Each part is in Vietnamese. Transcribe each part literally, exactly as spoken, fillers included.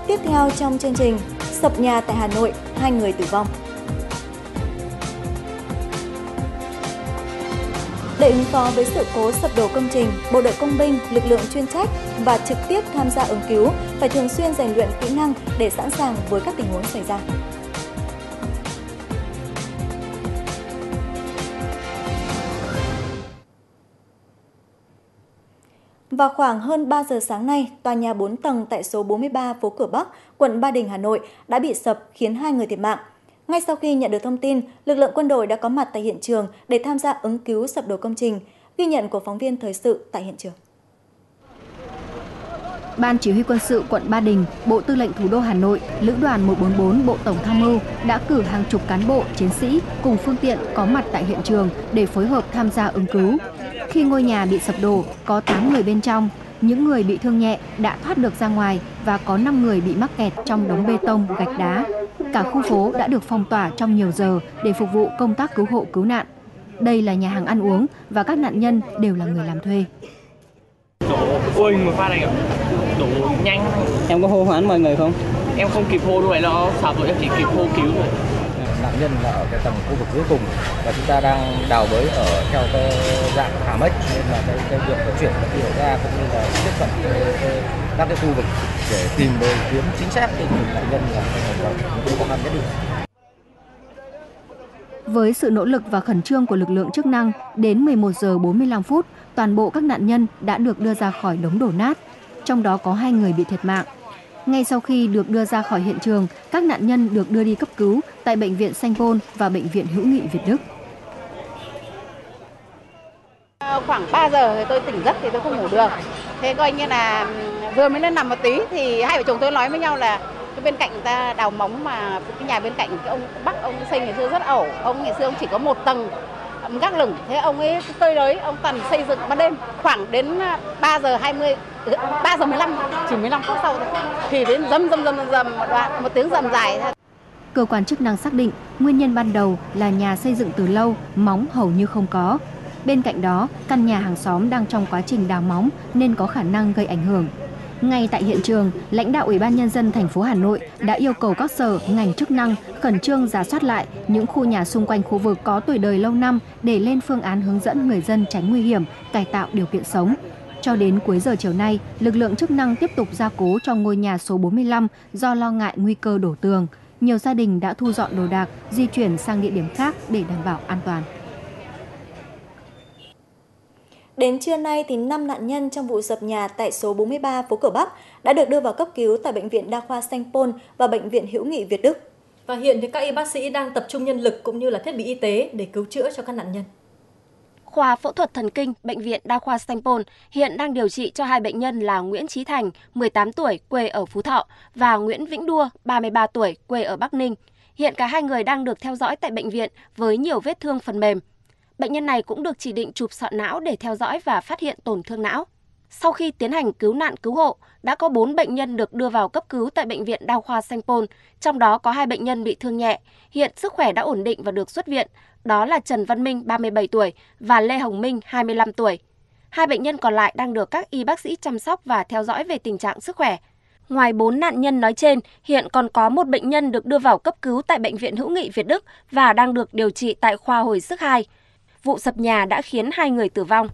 tiếp theo trong chương trình, sập nhà tại Hà Nội, hai người tử vong. Để ứng phó với sự cố sập đổ công trình, bộ đội công binh, lực lượng chuyên trách và trực tiếp tham gia ứng cứu phải thường xuyên rèn luyện kỹ năng để sẵn sàng với các tình huống xảy ra. Vào khoảng hơn ba giờ sáng nay, tòa nhà bốn tầng tại số bốn mươi ba phố Cửa Bắc, quận Ba Đình, Hà Nội đã bị sập khiến hai người thiệt mạng. Ngay sau khi nhận được thông tin, lực lượng quân đội đã có mặt tại hiện trường để tham gia ứng cứu sập đổ công trình. Ghi nhận của phóng viên thời sự tại hiện trường. Ban Chỉ huy Quân sự quận Ba Đình, Bộ Tư lệnh Thủ đô Hà Nội, Lữ đoàn một bốn bốn Bộ Tổng tham mưu đã cử hàng chục cán bộ, chiến sĩ cùng phương tiện có mặt tại hiện trường để phối hợp tham gia ứng cứu. Khi ngôi nhà bị sập đổ, có tám người bên trong, những người bị thương nhẹ đã thoát được ra ngoài và có năm người bị mắc kẹt trong đống bê tông, gạch đá. Cả khu phố đã được phong tỏa trong nhiều giờ để phục vụ công tác cứu hộ cứu nạn. Đây là nhà hàng ăn uống và các nạn nhân đều là người làm thuê. Đổ ôi một phát này ạ, đổ nhanh. Em có hô hoán mọi người không? Em không kịp hô, rồi nó sập rồi em chỉ kịp hô cứu rồi. Nạn nhân là ở cái tầng khu vực dưới cùng và chúng ta đang đào bới ở theo cái dạng hàm ếch, nên là cái, cái việc vận chuyển vật liệu ra cũng như là tiếp cận các cái khu vực để tìm nơi kiếm chính xác cái nạn nhân là những khó khăn nhất định. Với sự nỗ lực và khẩn trương của lực lượng chức năng, đến mười một giờ bốn mươi lăm phút, toàn bộ các nạn nhân đã được đưa ra khỏi đống đổ nát, trong đó có hai người bị thiệt mạng. Ngay sau khi được đưa ra khỏi hiện trường, các nạn nhân được đưa đi cấp cứu tại Bệnh viện Sanh Pôn và Bệnh viện Hữu nghị Việt Đức. Khoảng ba giờ thì tôi tỉnh giấc thì tôi không ngủ được. Thế coi như là vừa mới lên nằm một tí thì hai vợ chồng tôi nói với nhau là cái bên cạnh ta đào móng mà cái nhà bên cạnh cái ông Bắc ông xây ngày xưa rất ẩu, ông ngày xưa ông chỉ có một tầng gác lửng, thế ông ấy cơi nới, ông toàn xây dựng ban đêm. Khoảng đến ba giờ hai mươi, ba giờ mười lăm, chỉ mười lăm phút sau thôi thì đến rầm rầm rầm rầm một đoạn, một tiếng rầm dài. Cơ quan chức năng xác định nguyên nhân ban đầu là nhà xây dựng từ lâu, móng hầu như không có. Bên cạnh đó, căn nhà hàng xóm đang trong quá trình đào móng nên có khả năng gây ảnh hưởng. Ngay tại hiện trường, lãnh đạo Ủy ban Nhân dân thành phố Hà Nội đã yêu cầu các sở, ngành chức năng khẩn trương rà soát lại những khu nhà xung quanh khu vực có tuổi đời lâu năm để lên phương án hướng dẫn người dân tránh nguy hiểm, cải tạo điều kiện sống. Cho đến cuối giờ chiều nay, lực lượng chức năng tiếp tục gia cố cho ngôi nhà số bốn mươi lăm do lo ngại nguy cơ đổ tường. Nhiều gia đình đã thu dọn đồ đạc, di chuyển sang địa điểm khác để đảm bảo an toàn. Đến trưa nay, thì năm nạn nhân trong vụ sập nhà tại số bốn mươi ba phố Cửa Bắc đã được đưa vào cấp cứu tại Bệnh viện Đa khoa Sanh Pôn và Bệnh viện Hữu nghị Việt Đức. Và hiện thì các y bác sĩ đang tập trung nhân lực cũng như là thiết bị y tế để cứu chữa cho các nạn nhân. Khoa phẫu thuật thần kinh Bệnh viện Đa khoa Sanh Pôn hiện đang điều trị cho hai bệnh nhân là Nguyễn Chí Thành, mười tám tuổi, quê ở Phú Thọ và Nguyễn Vĩnh Đua, ba mươi ba tuổi, quê ở Bắc Ninh. Hiện cả hai người đang được theo dõi tại bệnh viện với nhiều vết thương phần mềm. Bệnh nhân này cũng được chỉ định chụp sọ não để theo dõi và phát hiện tổn thương não. Sau khi tiến hành cứu nạn cứu hộ, đã có bốn bệnh nhân được đưa vào cấp cứu tại Bệnh viện Đa khoa Sanh Pôn, trong đó có hai bệnh nhân bị thương nhẹ. Hiện sức khỏe đã ổn định và được xuất viện, đó là Trần Văn Minh, ba mươi bảy tuổi và Lê Hồng Minh, hai mươi lăm tuổi. Hai bệnh nhân còn lại đang được các y bác sĩ chăm sóc và theo dõi về tình trạng sức khỏe. Ngoài bốn nạn nhân nói trên, hiện còn có một bệnh nhân được đưa vào cấp cứu tại Bệnh viện Hữu nghị Việt Đức và đang được điều trị tại khoa hồi sức hai. Vụ sập nhà đã khiến hai người tử vong.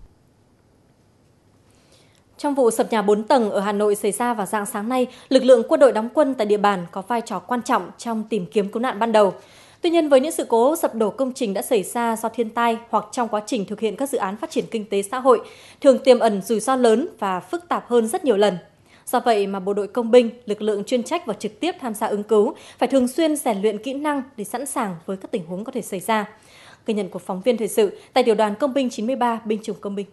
Trong vụ sập nhà bốn tầng ở Hà Nội xảy ra vào rạng sáng nay, lực lượng quân đội đóng quân tại địa bàn có vai trò quan trọng trong tìm kiếm cứu nạn ban đầu. Tuy nhiên, với những sự cố sập đổ công trình đã xảy ra do thiên tai hoặc trong quá trình thực hiện các dự án phát triển kinh tế xã hội, thường tiềm ẩn rủi ro lớn và phức tạp hơn rất nhiều lần. Do vậy mà bộ đội công binh, lực lượng chuyên trách và trực tiếp tham gia ứng cứu phải thường xuyên rèn luyện kỹ năng để sẵn sàng với các tình huống có thể xảy ra. Ghi nhận của phóng viên thời sự tại tiểu đoàn công binh chín mươi ba, binh chủng công binh.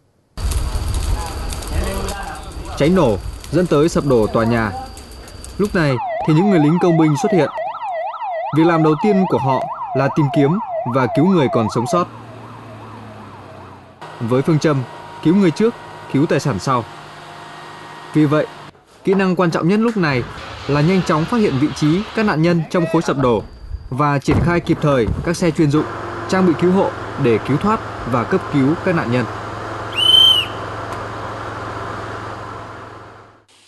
Cháy nổ dẫn tới sập đổ tòa nhà. Lúc này thì những người lính công binh xuất hiện. Việc làm đầu tiên của họ là tìm kiếm và cứu người còn sống sót. Với phương châm cứu người trước, cứu tài sản sau. Vì vậy, kỹ năng quan trọng nhất lúc này là nhanh chóng phát hiện vị trí các nạn nhân trong khối sập đổ và triển khai kịp thời các xe chuyên dụng, trang bị cứu hộ để cứu thoát và cấp cứu các nạn nhân.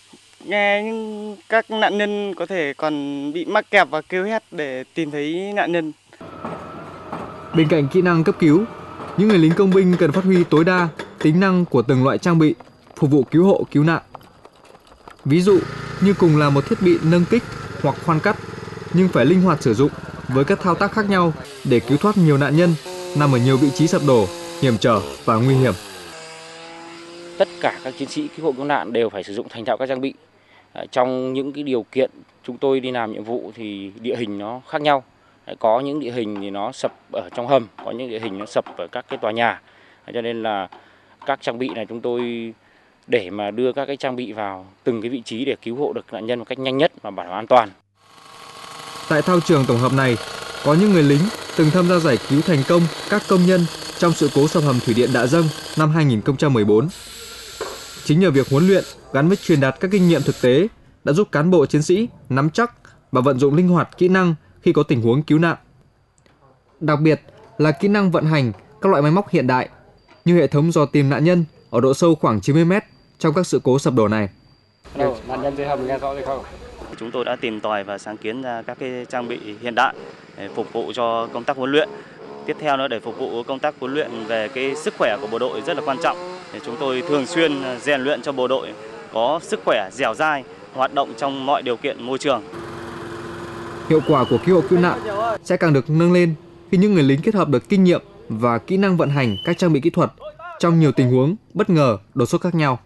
nghe những các nạn nhân có thể còn bị mắc kẹt và kêu hét để tìm thấy nạn nhân. Bên cạnh kỹ năng cấp cứu, những người lính công binh cần phát huy tối đa tính năng của từng loại trang bị phục vụ cứu hộ cứu nạn. Ví dụ như cùng là một thiết bị nâng kích hoặc khoan cắt, nhưng phải linh hoạt sử dụng với các thao tác khác nhau để cứu thoát nhiều nạn nhân nằm ở nhiều vị trí sập đổ, hiểm trở và nguy hiểm. Tất cả các chiến sĩ cứu hộ cứu nạn đều phải sử dụng thành thạo các trang bị. Trong những cái điều kiện chúng tôi đi làm nhiệm vụ thì địa hình nó khác nhau. Có những địa hình thì nó sập ở trong hầm, có những địa hình nó sập ở các cái tòa nhà. Cho nên là các trang bị này chúng tôi để mà đưa các cái trang bị vào từng cái vị trí để cứu hộ được nạn nhân một cách nhanh nhất và bảo đảm an toàn. Tại thao trường tổng hợp này, có những người lính từng tham gia giải cứu thành công các công nhân trong sự cố sập hầm thủy điện Đạ Dâng năm hai nghìn không trăm mười bốn. Chính nhờ việc huấn luyện gắn với truyền đạt các kinh nghiệm thực tế đã giúp cán bộ chiến sĩ nắm chắc và vận dụng linh hoạt kỹ năng khi có tình huống cứu nạn. Đặc biệt là kỹ năng vận hành các loại máy móc hiện đại như hệ thống dò tìm nạn nhân ở độ sâu khoảng chín mươi mét trong các sự cố sập đổ này. Nạn nhân dưới hầm nghe rõ hay không? Chúng tôi đã tìm tòi và sáng kiến ra các cái trang bị hiện đại để phục vụ cho công tác huấn luyện. Tiếp theo nữa để phục vụ công tác huấn luyện về cái sức khỏe của bộ đội rất là quan trọng. Để chúng tôi thường xuyên rèn luyện cho bộ đội có sức khỏe dẻo dai, hoạt động trong mọi điều kiện môi trường. Hiệu quả của cứu hộ cứu nạn sẽ càng được nâng lên khi những người lính kết hợp được kinh nghiệm và kỹ năng vận hành các trang bị kỹ thuật trong nhiều tình huống bất ngờ, đột xuất khác nhau.